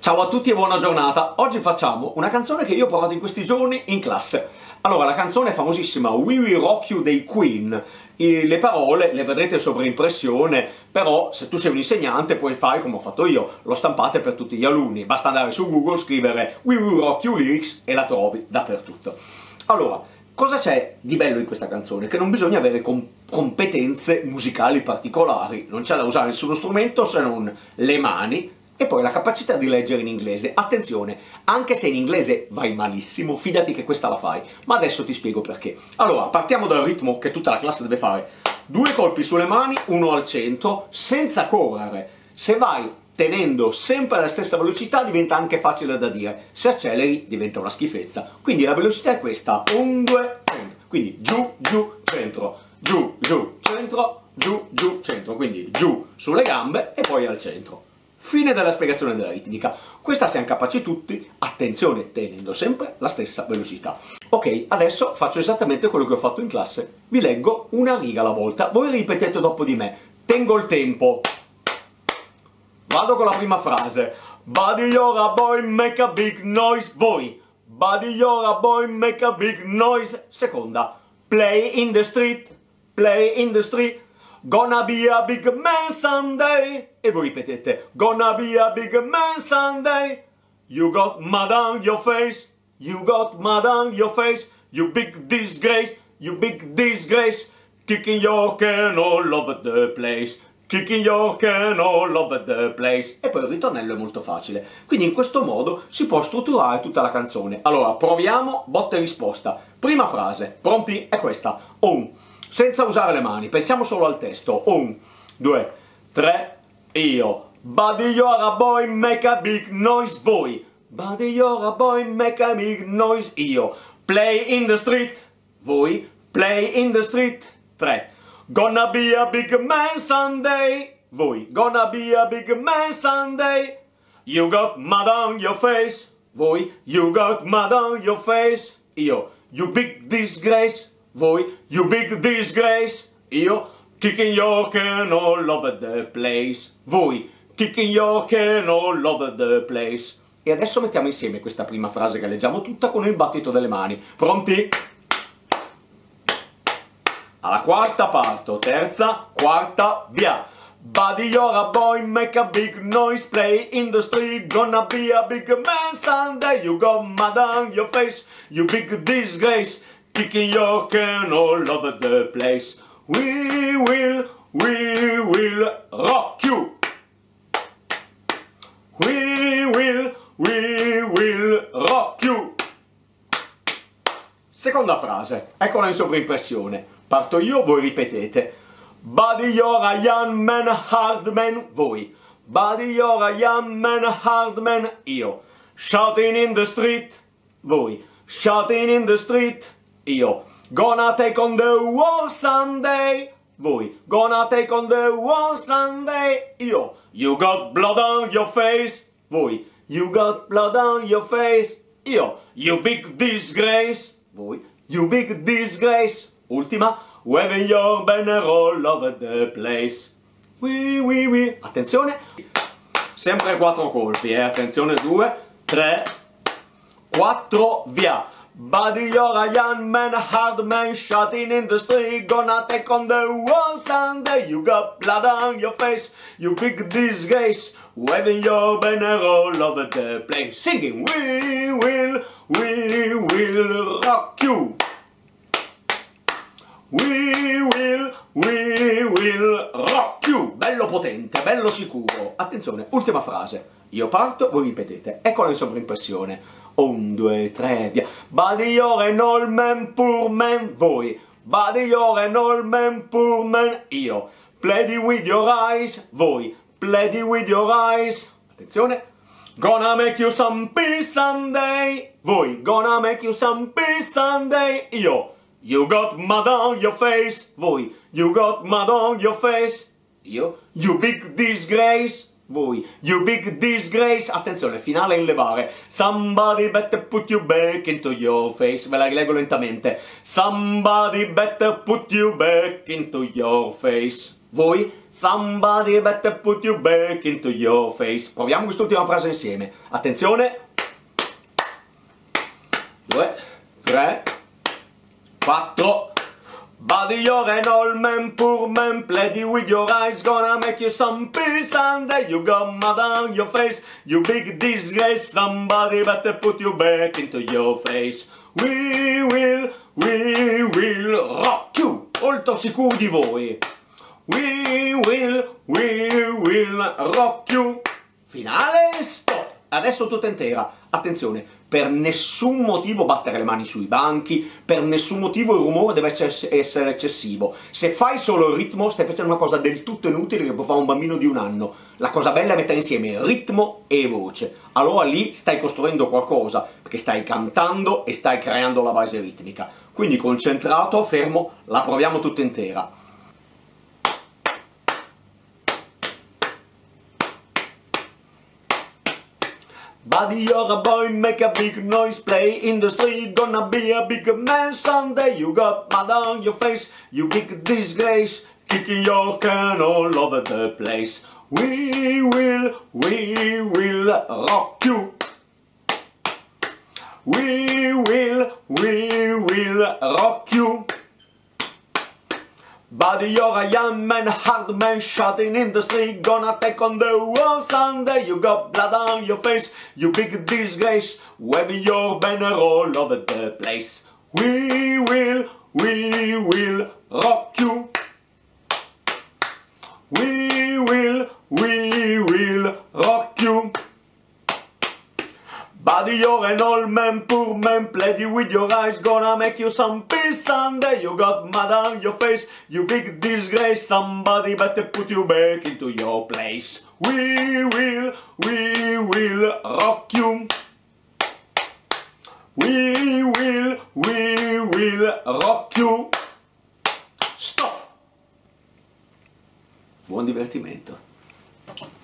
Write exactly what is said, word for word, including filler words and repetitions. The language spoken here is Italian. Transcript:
Ciao a tutti e buona giornata. Oggi facciamo una canzone che io ho provato in questi giorni in classe. Allora, la canzone è famosissima We Will Rock You dei Queen. E le parole le vedrete sovraimpressione, però se tu sei un insegnante puoi fare come ho fatto io, lo stampate per tutti gli alunni. Basta andare su Google, scrivere We Will Rock You Lyrics e la trovi dappertutto. Allora, cosa c'è di bello in questa canzone? Che non bisogna avere com competenze musicali particolari, non c'è da usare nessuno strumento se non le mani e poi la capacità di leggere in inglese. Attenzione, anche se in inglese vai malissimo, fidati che questa la fai, ma adesso ti spiego perché. Allora, partiamo dal ritmo che tutta la classe deve fare. Due colpi sulle mani, uno al centro, senza correre. Se vai tenendo sempre la stessa velocità diventa anche facile da dire, se acceleri diventa una schifezza. Quindi la velocità è questa, un, due, centro. Quindi giù, giù, centro, giù, giù, centro, giù, giù, centro. Quindi giù sulle gambe e poi al centro. Fine della spiegazione della ritmica. Questa siamo capaci tutti, attenzione, tenendo sempre la stessa velocità. Ok, adesso faccio esattamente quello che ho fatto in classe. Vi leggo una riga alla volta, voi ripetete dopo di me. Tengo il tempo. Vado con la prima frase. Buddy, you're a boy, make a big noise. Voi. Buddy, you're a boy, make a big noise. Seconda. Play in the street. Play in the street. Gonna be a big man someday. E voi ripetete. Gonna be a big man someday. You got mud on your face. You got mud on your face. You big disgrace. You big disgrace. Kicking your can all over the place. Kicking your can all over the place. E poi il ritornello è molto facile. Quindi in questo modo si può strutturare tutta la canzone. Allora, proviamo botta e risposta. Prima frase. Pronti? È questa. Un. Senza usare le mani, pensiamo solo al testo. Un, due, tre, io. Buddy, you're a boy, make a big noise. Voi. Buddy, you're a boy, make a big noise. Io. Play in the street. Voi. Play in the street. Tre. Gonna be a big man someday. Voi. Gonna be a big man someday. You got mud on your face. Voi. You got mud on your face. Io. You big disgrace. Voi, you big disgrace. Io, kicking your can all over the place. Voi, kicking your can all over the place. E adesso mettiamo insieme questa prima frase che leggiamo tutta con il battito delle mani. Pronti? Alla quarta parto, terza, quarta, via. Buddy, you're a boy, make a big noise, play in the street, gonna be a big man someday. You got mud on your face, you big disgrace. Kicking your can all over the place. We will, we will rock you. We will, we will rock you. Seconda frase, eccola in sovraimpressione. Parto io, voi ripetete. Buddy, you're a young man, hard man. Voi. Buddy, you're a young man, hard man. Io. Shouting in the street. Voi. Shouting in the street. Io. Gonna take on the war someday. Voi. Gonna take on the war someday. Io. You got blood on your face. Voi. You got blood on your face. Io. You big disgrace. Voi. You big disgrace. Ultima. Waving your banner all over the place. Oui, oui, oui. Attenzione. Sempre quattro colpi, eh. Attenzione. Due, tre, quattro, via. Buddy, you're a young man, a hard man, shouting in the street, gonna take on the world someday. You got blood on your face, you big disgrace, waving your banner all over the place, singing, we will, we will rock you. We will, we will rock you. Bello potente, bello sicuro. Attenzione, ultima frase. Io parto, voi ripetete. Eccola in sovraimpressione. Un, due, tre, via. Buddy, you're an old man, poor man. Voi. Buddy, you're an old man, poor man. Io. Play with your eyes. Voi. Play with your eyes. Attenzione. Gonna make you some peace someday. Voi. Gonna make you some peace someday. Io. You got mud on your face. Voi. You got mud on your face. Io. You big disgrace. Voi, you big disgrace. Attenzione, finale in levare. Somebody better put you back into your face. Ve la rileggo lentamente. Somebody better put you back into your face. Voi, somebody better put you back into your face. Proviamo quest'ultima frase insieme. Attenzione. Due, tre, quattro. Buddy, you're an old man, poor man, play with your eyes, gonna make you some peace, and then you got mud on your face, you big disgrace, somebody better put you back into your face. We will, we will rock you, molto sicuri di voi. We will, we will rock you. Finale, stop. Adesso tutta intera. Attenzione, per nessun motivo battere le mani sui banchi, per nessun motivo il rumore deve essere eccessivo. Se fai solo il ritmo stai facendo una cosa del tutto inutile che può fare un bambino di un anno. La cosa bella è mettere insieme ritmo e voce. Allora lì stai costruendo qualcosa, perché stai cantando e stai creando la base ritmica. Quindi concentrato, fermo, la proviamo tutta intera. Buddy, you're a boy, make a big noise, play in the street, gonna be a big man someday. You got mud on your face, you big disgrace, kicking your can all over the place. We will, we will rock you. We will, we will rock you. Buddy, you're a young man, hard man, shouting in the street, gonna take on the world someday. You got blood on your face, you big disgrace, waving your banner all over the place. We will, we will rock you. We will, we will rock you. Buddy, you're an old man, poor man, play with your eyes, gonna make you some peace someday. You got mud on your face, you big disgrace, somebody better put you back into your place. We will, we will rock you. We will, we will rock you. Stop! Buon divertimento.